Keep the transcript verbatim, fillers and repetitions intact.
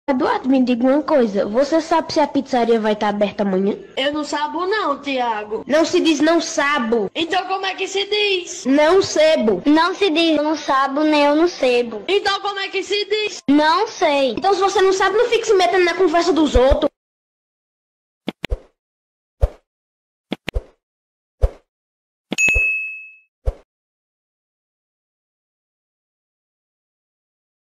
Eduardo, me diga uma coisa. Você sabe se a pizzaria vai estar aberta amanhã? Eu não sabo não, Tiago. Não se diz não sabo. Então como é que se diz? Não sebo. Não se diz eu não sabo nem eu não sebo. Então como é que se diz? Não sei. Então se você não sabe, não fique se metendo na conversa dos outros.